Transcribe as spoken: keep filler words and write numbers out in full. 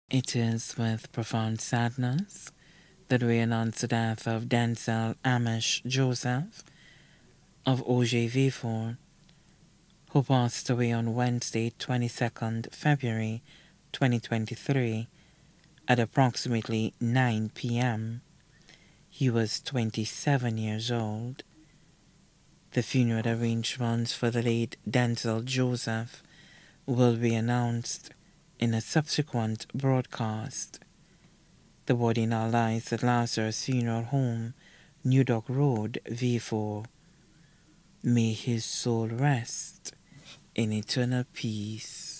It is with profound sadness that we announce the death of Denzel Amish Joseph of O J V four, who passed away on Wednesday, twenty-second February twenty twenty-three at approximately nine p m He was twenty-seven years old. The funeral arrangements for the late Denzel Joseph will be announced in a subsequent broadcast. The body now lies at Lazarus Funeral Home, New Dock Road, V four. May his soul rest in eternal peace.